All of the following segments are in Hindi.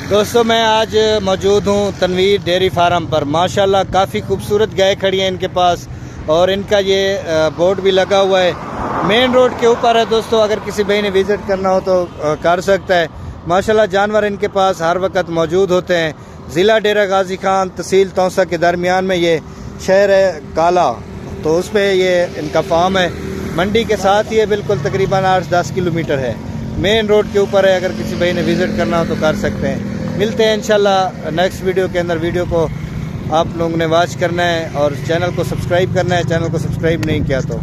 दोस्तों मैं आज मौजूद हूँ तनवीर डेयरी फार्म पर। माशाल्लाह काफ़ी खूबसूरत गाय खड़ी हैं इनके पास और इनका ये बोर्ड भी लगा हुआ है। मेन रोड के ऊपर है दोस्तों, अगर किसी भाई ने विज़िट करना हो तो कर सकता है। माशाल्लाह जानवर इनके पास हर वक्त मौजूद होते हैं। ज़िला डेरा गाजी खान, तहसील तौसा के दरमियान में ये शहर है काला, तो उस पर ये इनका फार्म है। मंडी के साथ ही बिल्कुल तकरीबन 8-10 किलोमीटर है। मेन रोड के ऊपर है, अगर किसी भाई ने विज़िट करना हो तो कर सकते हैं। मिलते हैं इंशाल्लाह नेक्स्ट वीडियो के अंदर। वीडियो को आप लोगों ने वॉच करना है और चैनल को सब्सक्राइब करना है, चैनल को सब्सक्राइब नहीं किया तो।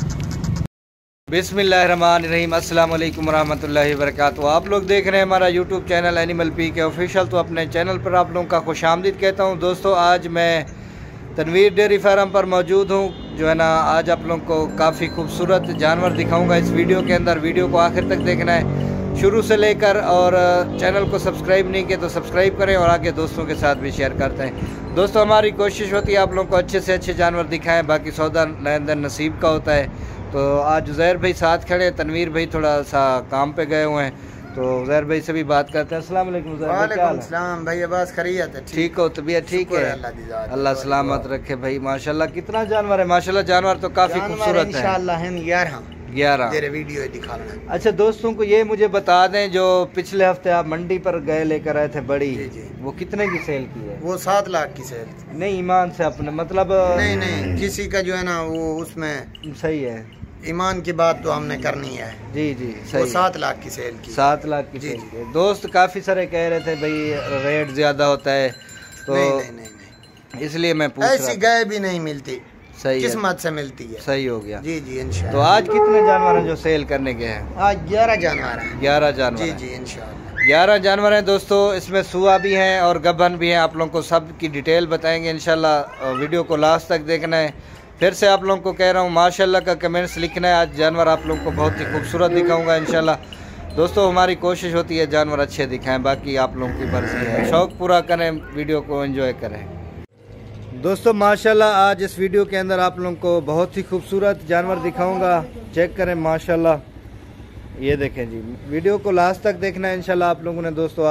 बिस्मिल्लाहिर्रहमानिर्रहीम, अस्सलाम वालेकुम रहमतुल्लाहि व बरकातुहू। आप लोग देख रहे हैं हमारा YouTube channel animal PK official. तो अपने चैनल पर आप लोगों का खुशामदीद कहता हूँ। दोस्तों आज मैं तनवीर डेयरी फार्म पर मौजूद हूँ। जो है ना, आज आप लोगों को काफ़ी खूबसूरत जानवर दिखाऊंगा इस वीडियो के अंदर। वीडियो को आखिर तक देखना है शुरू से लेकर, और चैनल को सब्सक्राइब नहीं किया तो सब्सक्राइब करें और आगे दोस्तों के साथ भी शेयर करते हैं। दोस्तों हमारी कोशिश होती है आप लोगों को अच्छे से अच्छे जानवर दिखाएं, बाकी सौदा लेन देन नसीब का होता है। तो आज उज़ैर भाई साथ खड़े हैं, तनवीर भाई थोड़ा सा काम पे गए हुए हैं, तो उज़ैर भाई से भी बात करते हैं। अस्सलाम वालेकुम उज़ैर भाई, क्या हाल है? सलाम भाई, बस खैरियत है? ठीक हो? तबीयत ठीक है? अल्लाह सलामत रखे भाई। माशाल्लाह कितना जानवर है, माशाल्लाह जानवर तो काफ़ी खूबसूरत है। इंशाअल्लाह हम 11 वीडियो दिखा रहे हैं। अच्छा दोस्तों को ये मुझे बता दें, जो पिछले हफ्ते आप मंडी पर गए लेकर आए थे बड़ी, जी। वो कितने की सेल की है? वो 7 लाख की सेल थी। नहीं, ईमान से अपने मतलब नहीं किसी का जो है ना वो उसमें सही है। ईमान की बात तो हमने करनी है। जी सही। वो 7 लाख की सेल की। 7 लाख की सेल की। दोस्त काफी सारे कह रहे थे भाई रेट ज्यादा होता है, तो नहीं इसलिए मैं पूछ रहा था। ऐसी गाय भी नहीं मिलती, सही किस्मत से मिलती है। सही हो गया। जी इंशाल्लाह। तो आज कितने जानवर हैं जो सेल करने के हैं? आज 11 जानवर हैं। 11 जानवर? जी इंशाल्लाह 11 जानवर हैं दोस्तों। इसमें सुआ भी हैं और गबन भी हैं। आप लोगों को सब की डिटेल बताएंगे इंशाल्लाह। वीडियो को लास्ट तक देखना है। फिर से आप लोगों को कह रहा हूँ माशाल्लाह का कमेंट्स लिखना है। आज जानवर आप लोगों को बहुत ही खूबसूरत दिखाऊंगा इंशाल्लाह। दोस्तों हमारी कोशिश होती है जानवर अच्छे दिखाएं, बाकी आप लोगों की मर्जी है। शौक़ पूरा करें, वीडियो को एंजॉय करें। दोस्तों माशाल्लाह आज इस वीडियो के अंदर आप लोगों को बहुत ही खूबसूरत जानवर दिखाऊंगा। चेक करें माशाल्लाह, ये देखें जी। वीडियो को लास्ट तक देखना है इंशाल्लाह आप लोगों ने। दोस्तों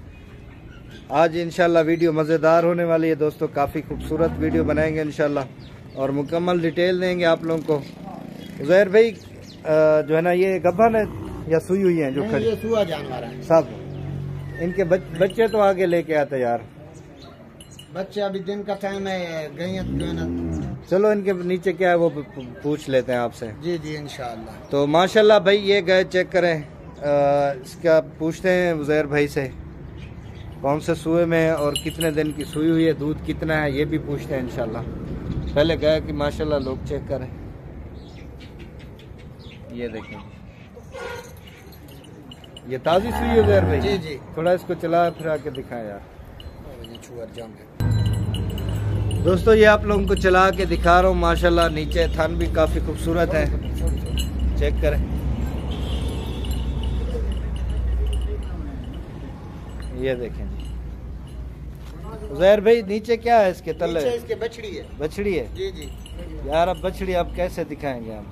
आज इंशाल्लाह वीडियो मज़ेदार होने वाली है दोस्तों। काफ़ी खूबसूरत वीडियो बनाएंगे इंशाल्लाह और मुकम्मल डिटेल देंगे आप लोगों को। उज़ैर भाई जो है ना, ये गब्बन है या सुई हुई है? जो खड़ी ये सुआ जानवर है सब। इनके बच्चे तो आगे लेके आते यार। बच्चे अभी दिन का टाइम है, गई जो है ना। चलो इनके नीचे क्या है वो पूछ लेते हैं आपसे। जी इंशाल्लाह। तो माशाल्लाह भाई ये गाय चेक करें। इसका पूछते हैं उज़ैर भाई से कौन से सुए में है और कितने दिन की सुई हुई है, दूध कितना है, ये भी पूछते हैं इंशाल्लाह। पहले गाय की माशाल्लाह लोग चेक करें। ये देखें, ये ताज़ी सुई है उज़ैर भाई। जी थोड़ा इसको चला फिरा के दिखाएं यार। दोस्तों ये आप लोगों को चला के दिखा रहा हूँ। माशाल्लाह नीचे थन भी काफ़ी खूबसूरत है, चेक करें। ये देखें जी उज़ैर भाई, नीचे क्या है इसके तले? इसके बछड़ी है। बछड़ी है? जी यार अब बछड़ी आप कैसे दिखाएंगे हम?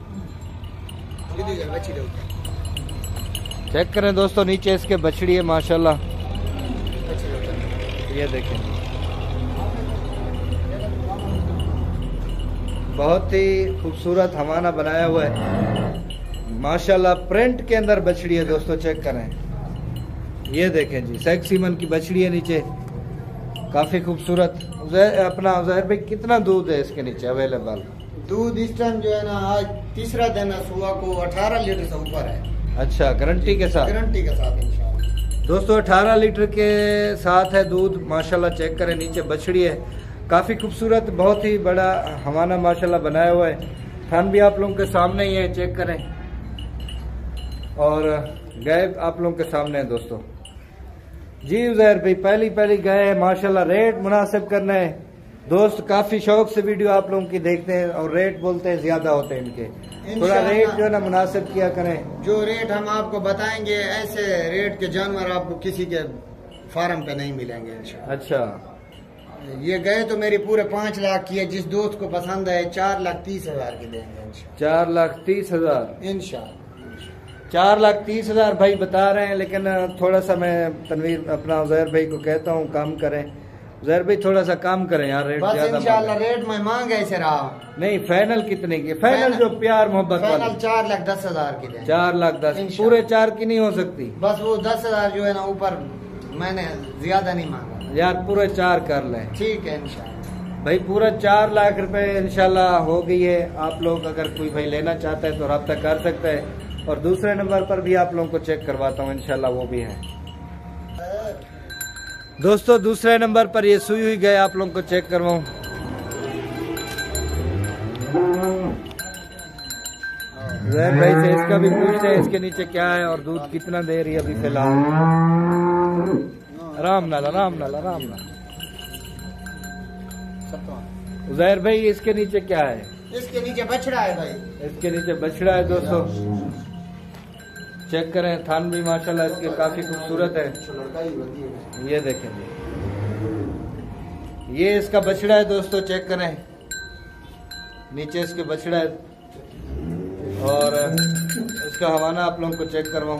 चेक करें दोस्तों, नीचे इसके बछड़ी है माशाल्लाह। ये देखें, बहुत ही खूबसूरत हवाना बनाया हुआ है माशाल्लाह। प्रिंट के अंदर बछड़ी है दोस्तों, चेक करें। ये देखें जी, सेक्सीमन की बछड़ी है नीचे, काफी खूबसूरत। अपना उज़ैर भाई कितना दूध है इसके नीचे अवेलेबल? दूध इस टाइम जो है ना, आज तीसरा दिन है, सुबह को 18 लीटर से ऊपर है। अच्छा, गारंटी के साथ? गारंटी के साथ इंशाल्लाह। दोस्तों 18 लीटर के साथ है दूध माशाल्लाह। चेक करें, नीचे बछड़ी है, काफ़ी खूबसूरत, बहुत ही बड़ा हवाना माशाल्लाह बनाया हुआ है। थन भी आप लोगों के सामने ही है, चेक करें। और गाय आप लोगों के सामने है दोस्तों। जी उज़ैर भाई, पहली गाय है माशाल्लाह। रेट मुनासिब करना है दोस्त, काफ़ी शौक से वीडियो आप लोगों की देखते हैं और रेट बोलते हैं ज़्यादा होते हैं इनके। थोड़ा रेट जो है ना मुनासिब किया करें। जो रेट हम आपको बताएंगे, ऐसे रेट के जानवर आपको किसी के फार्म पे नहीं मिलेंगे इंशाल्लाह। अच्छा, ये गए तो मेरी पूरे 5 लाख की है। जिस दोस्त को पसंद है 4,30,000 की देंगे इंशाल्लाह। 4,30,000 इंशाल्लाह। 4,30,000 भाई बता रहे हैं, लेकिन थोड़ा सा मैं तनवीर अपना उज़ैर भाई को कहता हूँ कम करें। उज़ैर भाई थोड़ा सा कम करें यार, रेट ज्यादा इंशाल्लाह रेट में मांग ऐसे रहा। नहीं फाइनल कितने की? फाइनल जो प्यार मोहब्बत वाली 4,10,000 की दें। 4,10,000 पूरे 4 की नहीं हो सकती? बस वो 10,000 जो है ना ऊपर, मैंने ज्यादा नहीं मांगा यार, पूरे 4 कर लें। ठीक है इंशाल्लाह भाई, पूरा 4 लाख रुपए इंशाल्लाह हो गई है। आप लोग अगर कोई भाई लेना चाहता है तो रब्ता कर सकता है, और दूसरे नंबर पर भी आप लोगों को चेक करवाता हूँ इंशाल्लाह, वो भी है। दोस्तों दूसरे नंबर पर ये सुई हुई गए, आप लोगों को चेक करवाऊं। ज़ैर भाई से इसका भी पूछते हैं इसके नीचे क्या है और दूध कितना दे रही है अभी फिलहाल। आराम नाल आराम नाल आराम नाल। ज़ैर भाई इसके नीचे क्या है? इसके नीचे बछड़ा है भाई। इसके नीचे बछड़ा है दोस्तों, चेक करें। थान भी माशाल्लाह इसके काफी खूबसूरत है। ये देखें, ये इसका बछड़ा है दोस्तों, चेक करें। नीचे इसके बछड़ा है, और इसका हवाना आप लोगों को चेक करवाऊं।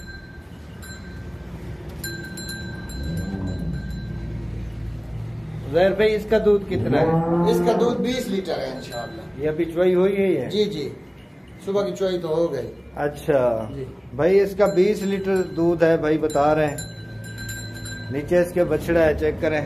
ज़ैर भाई इसका दूध कितना है? इसका दूध 20 लीटर है इंशाल्लाह। ये अभी चुवाई हुई है? जी जी, सुबह की चुवाई तो हो गई। अच्छा भाई, इसका 20 लीटर दूध है भाई बता रहे हैं। नीचे इसके बछड़ा है, चेक करें।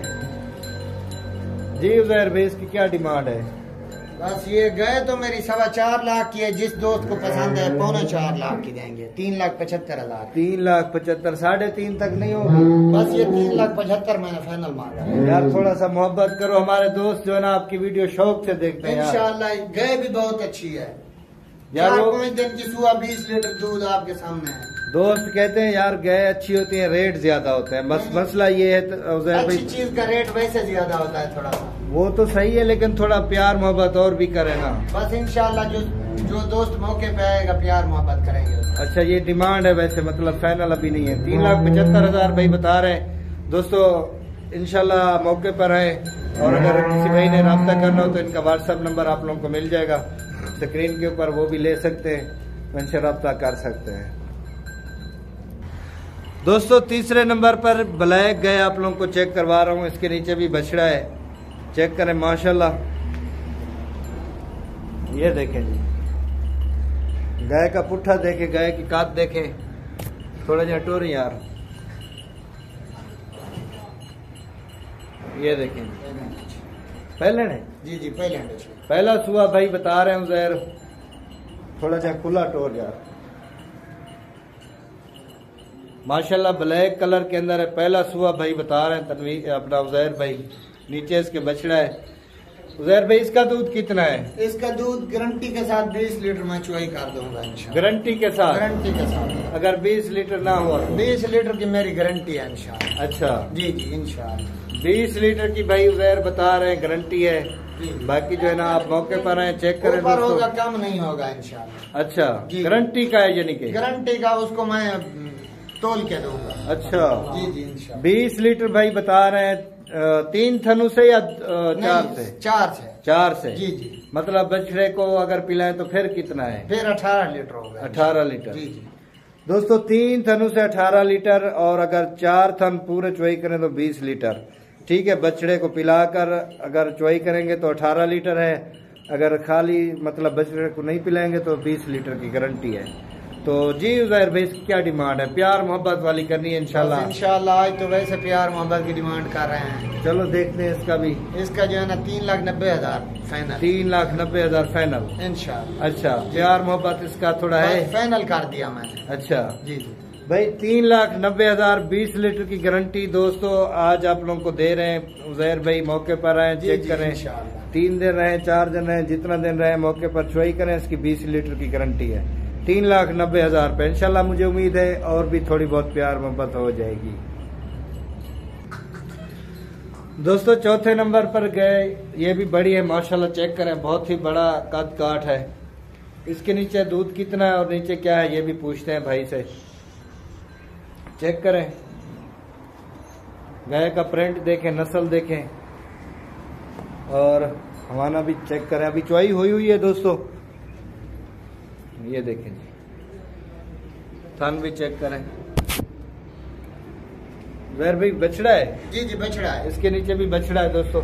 जी उज़ैर भाई इसकी क्या डिमांड है? बस ये गए तो मेरी 4.25 लाख की है, जिस दोस्त को पसंद है 4.25 लाख की देंगे। 3,75,000। 3,75,000 3.5 तक नहीं होगी? बस ये 3,75,000 मैंने फाइनल मांगा। यार थोड़ा सा मोहब्बत करो, हमारे दोस्त जो है ना आपकी वीडियो शौक से देखते हैं। इंशाल्लाह गए भी बहुत अच्छी है यार, 5 दिन की सुबह 20 लीटर दूध आपके सामने है। दोस्त कहते हैं यार गाय अच्छी होती है, रेट ज्यादा होता है। बस मसला ये है उज़ैर भाई, अच्छी चीज का रेट वैसे ज्यादा होता है थोड़ा सा। वो तो सही है, लेकिन थोड़ा प्यार मोहब्बत और भी करे ना। बस इंशाल्लाह जो दोस्त मौके पे आएगा प्यार मोहब्बत करेंगे। अच्छा ये डिमांड है वैसे, मतलब फाइनल अभी नहीं है। 3,75,000 भाई बता रहे हैं दोस्तों। इंशाल्लाह मौके पर है, और अगर किसी भाई ने रब्ता करना हो तो इनका व्हाट्सएप नंबर आप लोगों को मिल जाएगा स्क्रीन के ऊपर, वो भी ले सकते हैं, इनसे रब्ता कर सकते हैं। दोस्तों तीसरे नंबर पर ब्लैक गाय आप लोगों को चेक करवा रहा हूँ। इसके नीचे भी बछड़ा है, चेक करें माशाल्लाह। ये देखें जी, गाय का पुट्ठा देखें, गाय की कात देखें, थोड़ा जा टोरी यार। ये देखें पहले ने, जी जी पहले पहला सुबह भाई बता रहे हैं उज़ैर, थोड़ा सा खुला टोर यार माशाल्लाह, ब्लैक कलर के अंदर है। पहला सुबह भाई बता रहे हैं तनवीर अपना उज़ैर भाई। नीचे इसके बछड़ा है। उज़ैर भाई इसका दूध कितना है? इसका दूध गारंटी के साथ 20 लीटर मैं चुवाई कर दूंगा इंशाल्लाह। गारंटी के साथ? गारंटी के साथ। अगर 20 लीटर ना हुआ? 20 लीटर की मेरी गारंटी है इंशाल्लाह। अच्छा जी जी इंशाल्लाह 20 लीटर की भाई उज़ैर बता रहे हैं, गारंटी है। बाकी जो है ना आप मौके पर आए, चेक करें ऊपर होगा कम नहीं होगा इंशाल्लाह। अच्छा गारंटी का है, यानी कि गारंटी का उसको मैं तोल के दूंगा। अच्छा जी जी इंशाल्लाह। 20 लीटर भाई बता रहे हैं। 3 थनों से या 4 से? 4 से। जी जी, मतलब बछड़े को अगर पिलाएं तो फिर कितना है? फिर 18 लीटर होगा। 18 लीटर। जी जी दोस्तों 3 थनों से 18 लीटर, और अगर 4 थन पूरे चुवाई करें तो 20 लीटर। ठीक है, बछड़े को पिलाकर अगर चुवाई करेंगे तो 18 लीटर है। अगर खाली मतलब बछड़े को नहीं पिलाएंगे तो 20 लीटर की गारंटी है। तो जी उज़ैर भाई इसकी क्या डिमांड है? प्यार मोहब्बत वाली करनी है इंशाल्लाह। इंशाल्लाह आज तो वैसे प्यार मोहब्बत की डिमांड कर रहे हैं। चलो देखते हैं इसका भी। इसका जो है ना 3,90,000 फाइनल। 3,90,000 फाइनल इंशाल्लाह। अच्छा, प्यार मोहब्बत इसका थोड़ा है, फाइनल कर दिया मैंने। अच्छा जी जी भाई 3,90,000 20 लीटर की गारंटी दोस्तों आज आप लोगों को दे रहे हैं। उज़ैर भाई मौके पर आए, चेक करें। 3 दिन रहे, 4 दिन रहे, जितना दिन रहे मौके पर चुवाई करें, इसकी 20 लीटर की गारंटी है। 3,90,000 पे इंशाल्लाह मुझे उम्मीद है और भी थोड़ी बहुत प्यार मोहब्बत हो जाएगी। दोस्तों चौथे नंबर पर गए, ये भी बड़ी है माशाल्लाह, चेक करें, बहुत ही बड़ा कद काठ है। इसके नीचे दूध कितना है और नीचे क्या है ये भी पूछते हैं भाई से। चेक करें, गाय का प्रिंट देखें, नस्ल देखें, और हवाना भी चेक करें। अभी चुवाई हुई है दोस्तों, ये देखें जी। थान भी चेक करें। ज़हर भाई बछड़ा है? जी जी बछड़ा है। इसके नीचे भी बछड़ा है दोस्तों,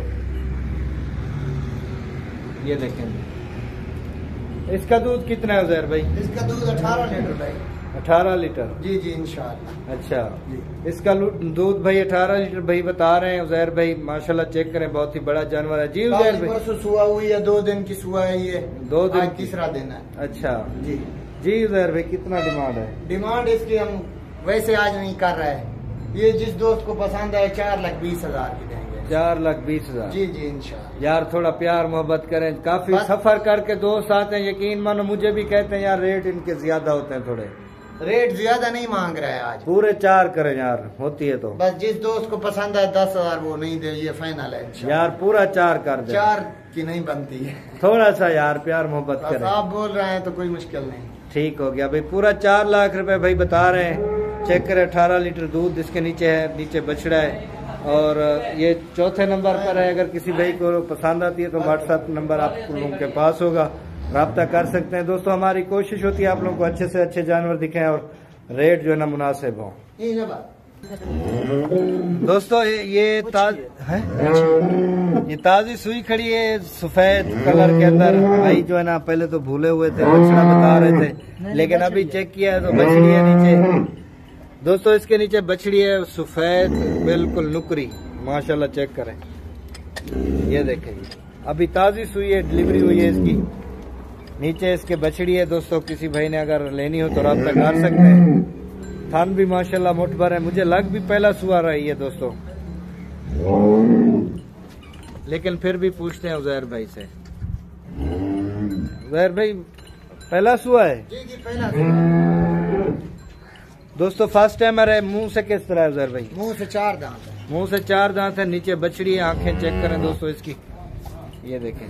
ये देखें। इसका दूध कितना है ज़हर भाई? इसका दूध 18 लीटर भाई। 18 लीटर? जी जी इंशाल्लाह। अच्छा जी। इसका दूध भाई 18 लीटर भाई बता रहे हैं ज़हर भाई, माशाल्लाह चेक करें, बहुत ही बड़ा जानवर है जी ज़हर भाई। परसों सुबह हुई है, 2 दिन की सुबह है ये, 2 दिन तीसरा दिन है। अच्छा जी जी ज़हर भाई, कितना डिमांड है? डिमांड इसकी हम वैसे आज नहीं कर रहे हैं, ये जिस दोस्त को पसंद है 4,20,000 की देंगे। 4,20,000? जी जी इंशाल्लाह। यार थोड़ा प्यार मोहब्बत करें, काफी सफर करके दोस्त आते हैं, यकीन मानो मुझे भी कहते हैं यार रेट इनके ज्यादा होते हैं थोड़े। रेट ज्यादा नहीं मांग रहे हैं आज, पूरे 4 करें यार, होती है तो। बस जिस दोस्त को पसंद है 10,000 वो नहीं दे, ये फाइनल है यार, पूरा 4 कर दे। 4 की नहीं बनती है, थोड़ा सा यार प्यार मोहब्बत करें। आप बोल रहे हैं तो कोई मुश्किल नहीं। ठीक हो गया भाई, पूरा 4 लाख रुपए भाई बता रहे हैं। चेक करें, 18 लीटर दूध इसके नीचे है, नीचे बछड़ा है और ये चौथे नंबर पर है। अगर किसी भाई को पसंद आती है तो व्हाट्सएप नंबर आप लोगों के पास होगा, राब्ता कर सकते हैं। दोस्तों हमारी कोशिश होती है आप लोगों को अच्छे से अच्छे जानवर दिखाएं और रेट जो है ना मुनासिब हो। दोस्तों ये ताजी सुई खड़ी है सफेद कलर के अंदर। भाई जो है ना पहले तो भूले हुए थे, बछड़ा बता रहे थे, लेकिन अभी चेक किया है तो बछड़ी है नीचे। दोस्तों इसके नीचे बछड़ी है सफेद, बिल्कुल नुकरी, माशाल्लाह चेक करें, ये देखें, अभी ताजी सुई है, डिलीवरी हुई है इसकी। नीचे इसके बछड़ी है दोस्तों, किसी भाई ने अगर लेनी हो तो राब्ता कर सकते हैं। थान भी माशाल्लाह मुठभर है, मुझे लग भी पहला सुआ रही है दोस्तों, लेकिन फिर भी पूछते हैं ज़हर भाई से। ज़हर भाई पहला सुआ है? जी जी पहला सुआ। दोस्तों फर्स्ट टाइमर है। मुंह से किस तरह है ज़हर भाई? मुंह से 4 दांत है। मुंह से 4 दांत है, नीचे बछड़ी है, आंखें चेक करें दोस्तों इसकी, ये देखें,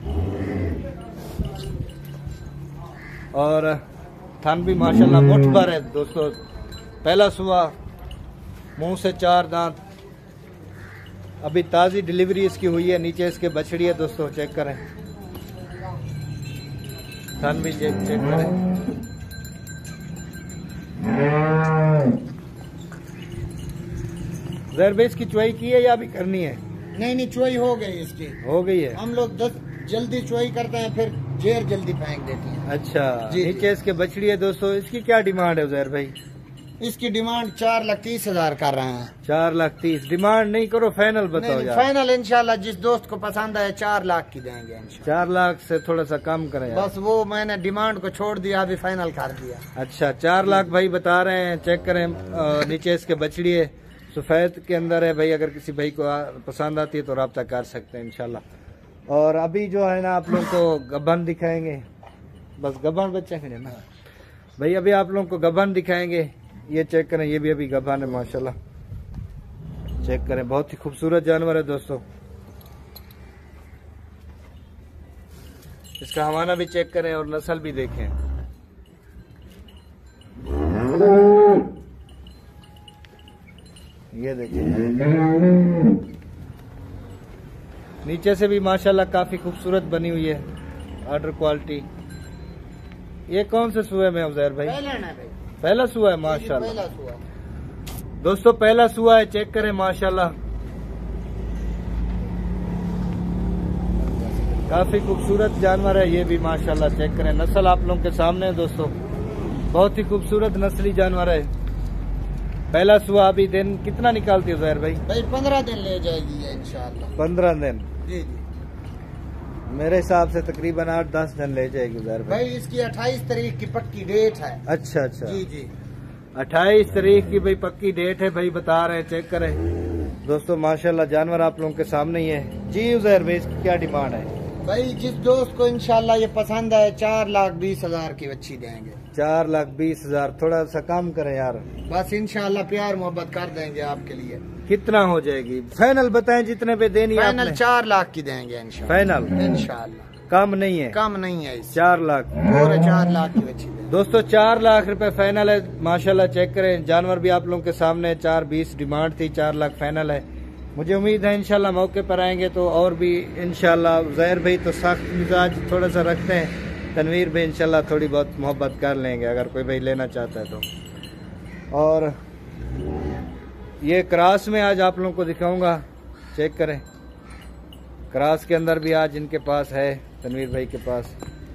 और थान भी माशाल्लाह मुठभर है दोस्तों, पहला सुआ, मुंह से 4 दांत, अभी ताजी डिलीवरी इसकी हुई है। नीचे इसके बछड़ी है दोस्तों, चेक करें, थान भी चेक करें। ज़हर भाई इसकी चुवाई की है या अभी करनी है? नहीं चुवाई हो गई इसकी, हो गई है। हम लोग 10 जल्दी चुवाई करते हैं, फिर जेर जल्दी फेंक देती है। अच्छा नीचे इसके बछड़ी है दोस्तों, इसकी क्या डिमांड है ज़हर भाई? इसकी डिमांड 4,30,000 कर रहे हैं। 4,30,000 डिमांड नहीं करो, फाइनल बताओ यार। फाइनल इंशाल्लाह जिस दोस्त को पसंद है 4 लाख की देंगे इंशाल्लाह। 4 लाख से थोड़ा सा कम करें बस, वो मैंने डिमांड को छोड़ दिया, अभी फाइनल कर दिया। अच्छा 4 लाख भाई बता रहे हैं, चेक करें। नीचे इसके बछड़ी है, सफेद के अंदर है भाई, अगर किसी भाई को पसंद आती है तो राब्ता कर सकते हैं इंशाल्लाह। और अभी जो है ना आप लोग को गबन दिखाएंगे, बस गबन बच्चे हैं ना भाई, अभी आप लोग को गबन दिखाएंगे। ये चेक करें, ये भी अभी गबन है माशाल्लाह, चेक करें, बहुत ही खूबसूरत जानवर है दोस्तों। इसका हवाना भी चेक करें और नस्ल भी देखें। ये देखिए, नीचे से भी माशाल्लाह काफी खूबसूरत बनी हुई है, ऑर्डर क्वालिटी। ये कौन से सुए में ज़हर भाई? पहला सुआ है माशाल्लाह। दोस्तों पहला सुआ है, चेक करें माशाल्लाह, काफी खूबसूरत जानवर है ये भी माशाल्लाह, चेक करें, नस्ल आप लोगों के सामने है दोस्तों, बहुत ही खूबसूरत नस्ली जानवर है। पहला सुआ, अभी दिन कितना निकालती है ज़हर भाई? 15 दिन ले जाएगी इंशाल्लाह। 15 दिन? जी जी, मेरे हिसाब से तकरीबन 8-10 दिन ले जाएगी ज़हर भाई। इसकी 28 तारीख की पक्की डेट है। अच्छा अच्छा जी जी, 28 तारीख की भाई पक्की डेट है भाई, बता रहे हैं, चेक करें दोस्तों माशाल्लाह, जानवर आप लोगों के सामने ही है जी। ज़हर भाई इसकी क्या डिमांड है? भाई जिस दोस्त को इंशाल्लाह ये पसंद है 4,20,000 की बच्ची देंगे। 4,20,000, थोड़ा सा कम करें यार। बस इंशाल्लाह प्यार मोहब्बत कर देंगे आपके लिए। कितना हो जाएगी? फाइनल बताएं जितने पे देनी है। फाइनल 4 लाख की देंगे इंशाल्लाह। फाइनल इंशाल्लाह, कम नहीं है? कम नहीं है, 4 लाख, पूरे 4 लाख की बच्ची देंगे दोस्तों। 4 लाख रुपए फाइनल है माशाल्लाह, चेक करें, जानवर भी आप लोगों के सामने। 4,20 डिमांड थी, 4 लाख फाइनल है। मुझे उम्मीद है इंशाल्लाह मौके पर आएंगे तो और भी इंशाल्लाह। ज़हर भाई तो सख्त मिजाज थोड़ा सा रखते हैं, तनवीर भाई इंशाल्लाह थोड़ी बहुत मोहब्बत कर लेंगे अगर कोई भाई लेना चाहता है तो। और ये क्रॉस में आज आप लोगों को दिखाऊंगा, चेक करें। क्रॉस के अंदर भी आज इनके पास है, तनवीर भाई के पास।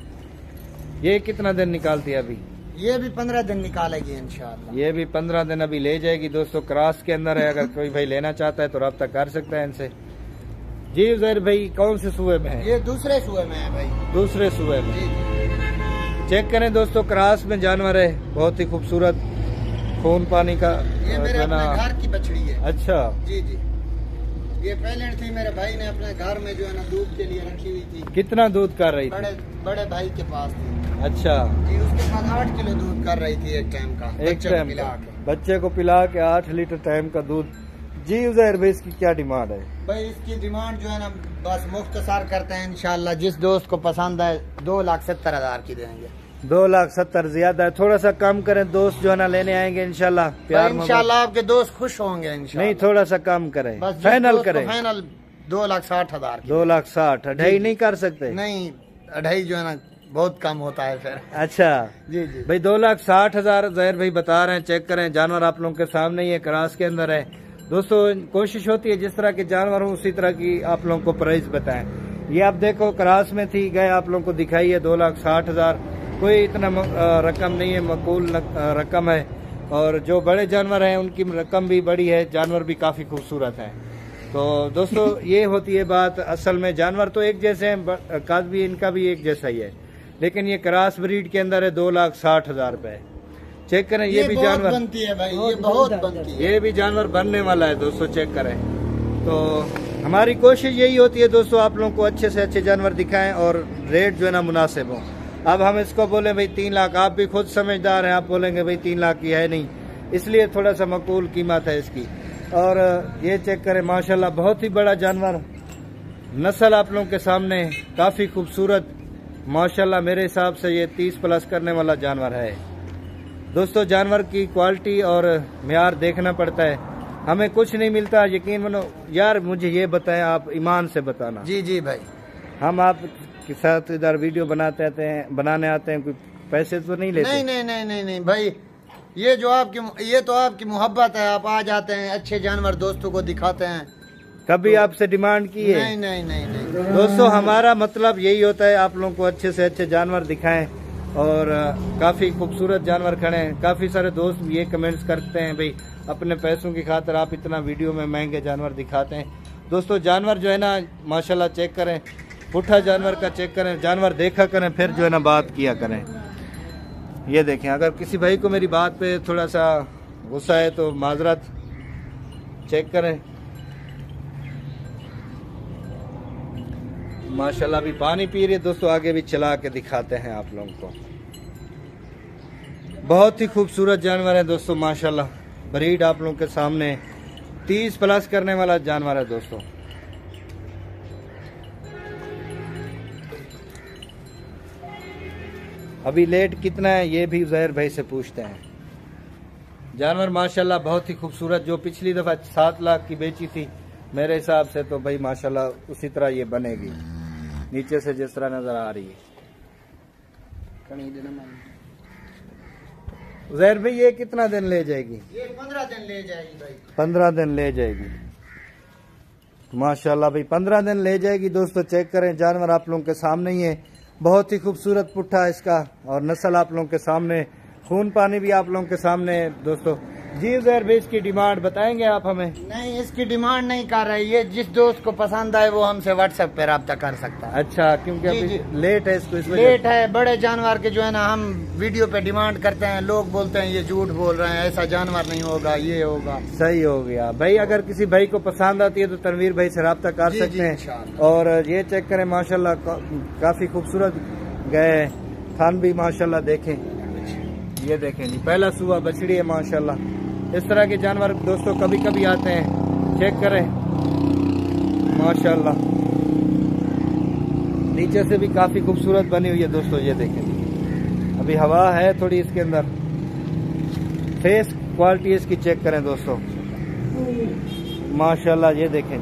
ये कितना दिन निकालती है अभी? ये भी 15 दिन निकालेगी इंशाअल्लाह। ये भी 15 दिन अभी ले जाएगी दोस्तों। क्रॉस के अंदर है, अगर कोई भाई लेना चाहता है तो रब्ता कर सकता है इनसे। जी उजैर भाई, कौन से सूबे में है? ये दूसरे सूबे में है भाई। दूसरे सूबे में। चेक करें दोस्तों, क्रॉस में जानवर है, बहुत ही खूबसूरत, खून पानी का। ये मेरे अपने घर की बछड़ी है। अच्छा जी जी, ये पहले थी, मेरे भाई ने अपने घर में जो है ना दूध के लिए रखी हुई थी। कितना दूध कर रही थी? बड़े भाई के पास थी। अच्छा जी, उसके पास 8 किलो दूध कर रही थी एक टाइम का। एक टाइम बच्चे को पिला के 8 लीटर टाइम का दूध। जी उजैर भाई, इसकी क्या डिमांड है? भाई इसकी डिमांड जो है ना, बस मुख्तसार करते हैं इंशाल्लाह। जिस दोस्त को पसंद है 2,70,000 की देंगे। 2,70,000 ज्यादा है, थोड़ा सा कम करें। दोस्त जो है ना लेने आएंगे इंशाल्लाह, प्यार इंशाल्लाह आपके दोस्त खुश होंगे इंशाल्लाह। नहीं, थोड़ा सा कम करें, फाइनल करें। फाइनल 2,60,000। 2,60,000 2.5 नहीं कर सकते? नहीं, 2.5 जो है ना बहुत कम होता है फिर। अच्छा जी जी भाई, 2,60,000 जहर भाई बता रहे हैं। चेक करें, जानवर आप लोगों के सामने ही है, क्रॉस के अंदर है दोस्तों। कोशिश होती है जिस तरह के जानवर हो उसी तरह की आप लोगों को प्राइस बताएं। ये आप देखो, क्रॉस में थी, गए आप लोगों को दिखाई है 2,60,000। कोई इतना रकम नहीं है, मकबूल रकम है। और जो बड़े जानवर हैं उनकी रकम भी बड़ी है, जानवर भी काफी खूबसूरत है। तो दोस्तों ये होती है बात। असल में जानवर तो एक जैसे हैं, काज भी इनका भी एक जैसा ही है, लेकिन ये क्रॉस ब्रीड के अंदर है 2,60,000 रुपए। चेक करें, ये भी जानवर बनती है भाई, ये बहुत बनती है। ये भी जानवर बनने वाला है दोस्तों, चेक करें। तो हमारी कोशिश यही होती है दोस्तों, आप लोगों को अच्छे से अच्छे जानवर दिखाएं और रेट जो है ना मुनासिब हो। अब हम इसको बोले भाई 3 लाख, आप भी खुद समझदार हैं, आप बोलेंगे भाई 3 लाख की है नहीं, इसलिए थोड़ा सा मकबूल कीमत है इसकी। और ये चेक करें, माशाल्लाह बहुत ही बड़ा जानवर, नस्ल आप लोगों के सामने काफी खूबसूरत माशाल्लाह। मेरे हिसाब से ये 30 प्लस करने वाला जानवर है दोस्तों। जानवर की क्वालिटी और म्यार देखना पड़ता है, हमें कुछ नहीं मिलता, यकीन मानो। यार मुझे ये बताएं, आप ईमान से बताना। जी जी भाई, हम आपके साथ इधर वीडियो बनाने आते हैं, कोई पैसे तो नहीं लेते? नहीं नहीं नहीं नहीं नहीं भाई, ये तो आपकी मोहब्बत है। आप आ जाते हैं, अच्छे जानवर दोस्तों को दिखाते हैं। कभी आपसे डिमांड की है? नहीं नहीं नहीं नहीं दोस्तों, हमारा मतलब यही होता है, आप लोगों को अच्छे से अच्छे जानवर दिखाएं। और काफी खूबसूरत जानवर खड़े हैं। काफी सारे दोस्त ये कमेंट्स करते हैं, भाई अपने पैसों की खातिर आप इतना वीडियो में महंगे जानवर दिखाते हैं। दोस्तों जानवर जो है ना माशाल्लाह चेक करें, पुट्ठा जानवर का चेक करें, जानवर देखा करें, फिर जो है ना बात किया करें। ये देखें, अगर किसी भाई को मेरी बात पे थोड़ा सा गुस्सा है तो माजरत। चेक करें, माशाल्लाह अभी पानी पी रही है दोस्तों, आगे भी चला के दिखाते हैं आप लोगों को। बहुत ही खूबसूरत जानवर है दोस्तों माशाल्लाह। ब्रीड आप लोगों के सामने 30 प्लस करने वाला जानवर है दोस्तों। अभी लेट कितना है ये भी ज़हर भाई से पूछते हैं। जानवर माशाल्लाह बहुत ही खूबसूरत, जो पिछली दफा 7 लाख की बेची थी मेरे हिसाब से तो भाई माशाल्लाह उसी तरह ये बनेगी, नीचे से जिस तरह नजर आ रही है। ज़हर भाई ये कितना दिन ले जाएगी? ये 15 दिन ले जाएगी भाई। 15 दिन ले जाएगी माशाल्लाह भाई, 15 दिन ले जाएगी दोस्तों। चेक करें, जानवर आप लोगों के सामने ही है, बहुत ही खूबसूरत पुट्ठा इसका, और नस्ल आप लोगों के सामने, खून पानी भी आप लोगों के सामने है दोस्तों। जी ज़हर भाई इसकी डिमांड बताएंगे आप हमें? नहीं, इसकी डिमांड नहीं कर रही है, जिस दोस्त को पसंद आए वो हमसे व्हाट्सएप पे रब्ता कर सकता है। अच्छा, क्योंकि अभी लेट है इसको, इसमें लेट है। बड़े जानवर के जो है ना हम वीडियो पे डिमांड करते हैं, लोग बोलते हैं ये झूठ बोल रहे हैं, ऐसा जानवर नहीं होगा, ये होगा। सही हो गया भाई, अगर किसी भाई को पसंद आती है तो तनवीर भाई से रब्ता कर सकते हैं। और ये चेक करें माशाल्लाह काफी खूबसूरत गए, थान भी माशाल्लाह देखें, ये देखें जी, पहला सुबह बछड़ी है माशाल्लाह। इस तरह के जानवर दोस्तों कभी कभी आते हैं, चेक करें माशाल्लाह। नीचे से भी काफी खूबसूरत बनी हुई है दोस्तों, ये देखें, अभी हवा है थोड़ी इसके अंदर। फेस क्वालिटी इसकी चेक करें दोस्तों माशाल्लाह, ये देखें।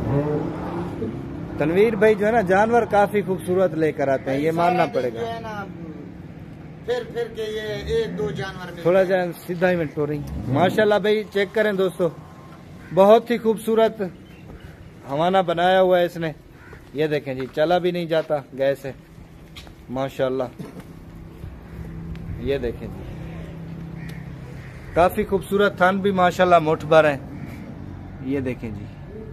तनवीर भाई जो है ना जानवर काफी खूबसूरत लेकर आते हैं, ये मानना पड़ेगा। फिर के ये 1-2 जानवर थोड़ा जा सीधा ही मिनट हो रही। माशाल्लाह भाई चेक करें दोस्तों, बहुत ही खूबसूरत हवाना बनाया हुआ है इसने। ये देखें जी, चला भी नहीं जाता गैस से माशाल्लाह। ये देखें जी, काफी खूबसूरत थान भी माशाल्लाह मोठभर है। ये देखें जी,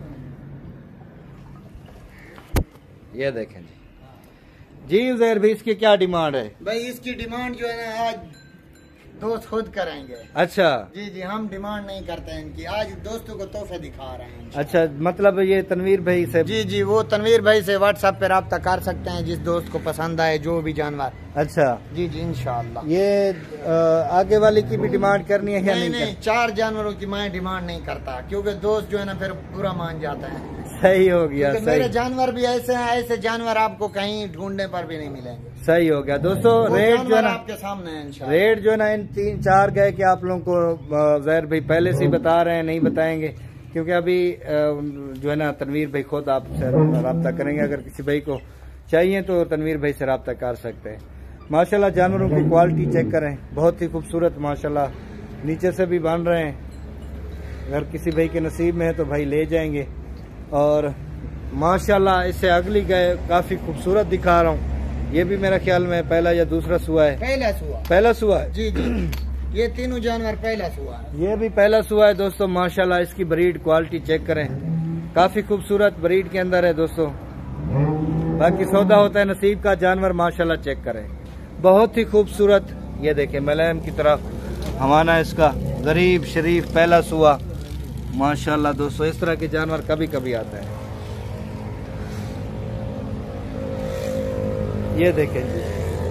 ये देखें जी उज़ैर भाई इसकी क्या डिमांड है? भाई इसकी डिमांड जो है ना आज दोस्त खुद करेंगे। अच्छा जी हम डिमांड नहीं करते हैं इनकी, आज दोस्तों को तोहफे दिखा रहे हैं। अच्छा, मतलब ये तनवीर भाई से? जी वो तनवीर भाई से व्हाट्सएप पे राब्ता कर सकते हैं, जिस दोस्त को पसंद आए जो भी जानवर। अच्छा जी इंशाल्लाह। ये आगे वाले की भी डिमांड करनी है या नहीं 4 जानवरों की मैं डिमांड नहीं करता, क्योंकि दोस्त जो है ना फिर पूरा मान जाता है। सही हो गया, सही। मेरे जानवर भी ऐसे हैं, ऐसे जानवर आपको कहीं ढूंढने पर भी नहीं मिलेंगे। सही हो गया दोस्तों। रेट जो है ना आपके सामने है इंशाल्लाह। रेट जो है ना इन 3-4 गए कि आप लोगों को ज़ैर भाई पहले से ही बता रहे हैं, नहीं बताएंगे क्योंकि अभी जो है ना तनवीर भाई खुद आपसे रब्ता करेंगे। अगर किसी भाई को चाहिए तो तनवीर भाई से रब्ता कर सकते हैं। माशाल्लाह जानवरों की क्वालिटी चेक करें, बहुत ही खूबसूरत माशाल्लाह, नीचे से भी बन रहे हैं। अगर किसी भाई के नसीब में है तो भाई ले जाएंगे। और माशाल्लाह इससे अगली गाय काफी खूबसूरत दिखा रहा हूँ। ये भी मेरा ख्याल में पहला या दूसरा सुआ है। पहला सुआ है। जी ये तीनों जानवर पहला सुआ है। ये भी पहला सुआ है दोस्तों। माशाल्लाह इसकी ब्रीड क्वालिटी चेक करें, काफी खूबसूरत ब्रीड के अंदर है दोस्तों। बाकी सौदा होता है नसीब का। जानवर माशाल्लाह चेक करें, बहुत ही खूबसूरत। ये देखें मलैम की तरफ हवाना इसका, गरीब शरीफ पहला सुआ माशाल्लाह दोस्तों। इस तरह के जानवर कभी कभी आता है। ये देखें जी,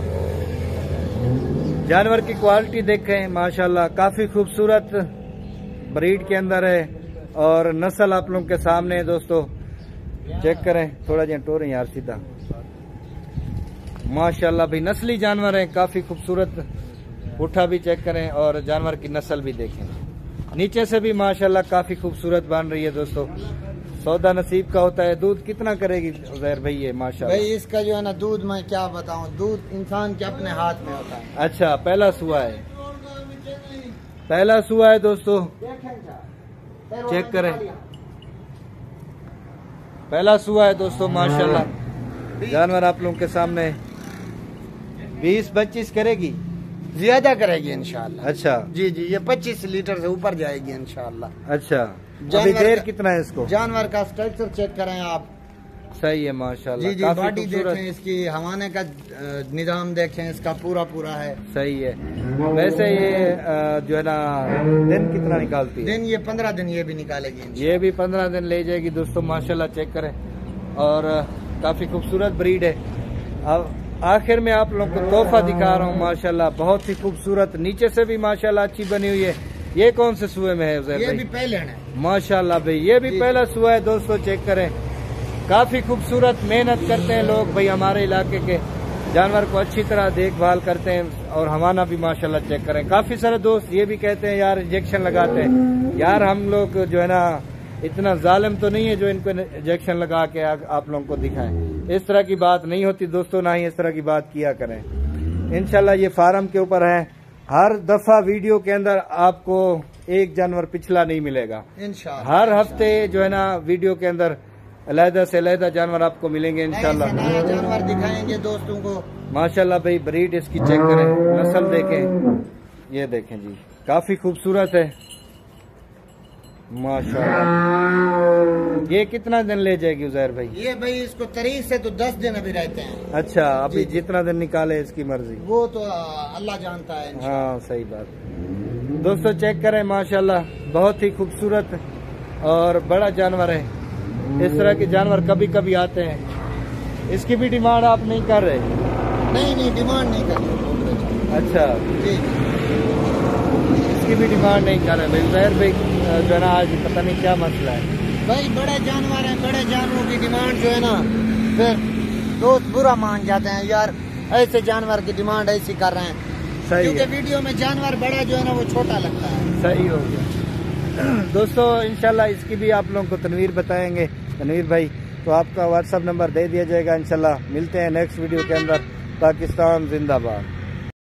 जानवर की क्वालिटी देखें माशाल्लाह, काफी खूबसूरत ब्रीड के अंदर है और नस्ल आप लोगों के सामने है दोस्तों। चेक करें, थोड़ा जिहा टोरें यार सीधा। माशाल्लाह भाई नस्ली जानवर है, काफी खूबसूरत। उठा भी चेक करें और जानवर की नस्ल भी देखें। नीचे से भी माशाल्लाह काफी खूबसूरत बन रही है दोस्तों। सौदा नसीब का होता है। दूध कितना करेगी उज़ैर भाई ये माशाल्लाह? भाई इसका जो है ना दूध मैं क्या बताऊं, दूध इंसान के अपने हाथ में होता है। अच्छा, पहला सुआ है, पहला सुआ है दोस्तों। चेक करें, पहला सुआ है दोस्तों माशाल्लाह। जानवर आप लोगों के सामने 20-25 करेगी, ज्यादा करेगी इंशाल्लाह। अच्छा जी ये 25 लीटर से ऊपर जाएगी इंशाल्लाह। अच्छा, अभी देर कितना है इसको? जानवर का स्ट्रक्चर चेक करें आप। सही है माशाल्लाह। जी बॉडी देखें, इसकी हवाने का निजाम देखें, इसका पूरा है। सही है। वैसे ये जो है ना दिन कितना निकालती है? दिन ये 15 दिन ये भी निकालेगी। ये भी 15 दिन ले जाएगी दोस्तों माशाल्लाह। चेक करें, और काफी खूबसूरत ब्रीड है। अब आखिर में आप लोगों को तोहफा दिखा रहा हूँ माशाल्लाह, बहुत ही खूबसूरत। नीचे से भी माशाल्लाह अच्छी बनी हुई है। ये कौन से सुए में है उज़ैर भाई? ये भी पहले है माशाल्लाह भाई, ये भी पहला सुआ है दोस्तों। चेक करें, काफी खूबसूरत। मेहनत करते हैं लोग भाई हमारे इलाके के, जानवर को अच्छी तरह देखभाल करते हैं। और हवाना भी माशाल्लाह चेक करें। काफी सारे दोस्त ये भी कहते हैं यार इंजेक्शन लगाते हैं। यार हम लोग जो है ना इतना जालिम तो नहीं है जो इनको इंजेक्शन लगा के आप लोगों को दिखाएं। इस तरह की बात नहीं होती दोस्तों, ना ही इस तरह की बात किया करें। इंशाल्लाह ये फार्म के ऊपर है। हर दफा वीडियो के अंदर आपको एक जानवर पिछला नहीं मिलेगा। इंशाल्लाह हर हफ्ते जो है ना वीडियो के अंदर अलहदा से अलहदा जानवर आपको मिलेंगे इंशाल्लाह। जानवर दिखाएंगे दोस्तों को माशाल्लाह। भाई ब्रीड इसकी चेक करें, नस्ल देखें। ये देखें जी, काफी खूबसूरत है माशाल्लाह। ये कितना दिन ले जाएगी उज़ैर भाई? ये भाई इसको 23 से तो 10 दिन अभी रहते हैं। अच्छा, अभी जितना दिन निकाले इसकी मर्जी, वो तो अल्लाह जानता है। हाँ सही बात। दोस्तों चेक करें माशाल्लाह, बहुत ही खूबसूरत और बड़ा जानवर है। इस तरह के जानवर कभी कभी आते हैं। इसकी भी डिमांड आप नहीं कर रहे? नहीं डिमांड नहीं कर रहे। अच्छा जी, इसकी भी डिमांड नहीं कर रहे भाई उज़ैर भाई। जो है ना आज पता नहीं क्या मसला है भाई। बड़े जानवर हैं, बड़े जानवरों की डिमांड जो है ना फिर दोस्त बुरा मान जाते हैं यार, ऐसे जानवर की डिमांड ऐसी कर रहे हैं। सही क्योंकि है। वीडियो में जानवर बड़ा जो है ना वो छोटा लगता है। सही हो गया दोस्तों। इंशाल्लाह इसकी भी आप लोगों को तनवीर बताएंगे, तनवीर भाई। तो आपका व्हाट्सएप नंबर दे दिया जाएगा इंशाल्लाह। मिलते हैं नेक्स्ट वीडियो के अंदर। पाकिस्तान जिंदाबाद।